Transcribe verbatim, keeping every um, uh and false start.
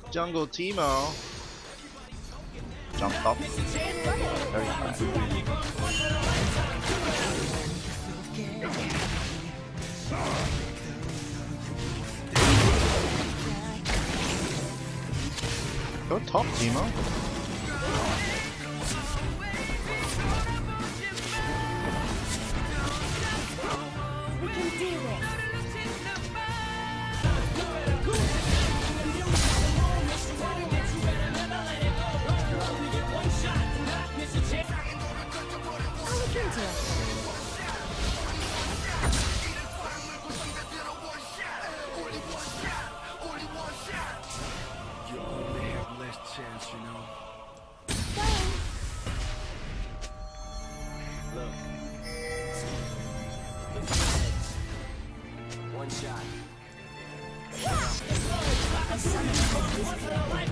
Jungle Teemo. Jump up. Very fast. Go top, Teemo. We can do this. I'll look into it. You only have less chance, you know. Look. One shot. A summoner has disconnected.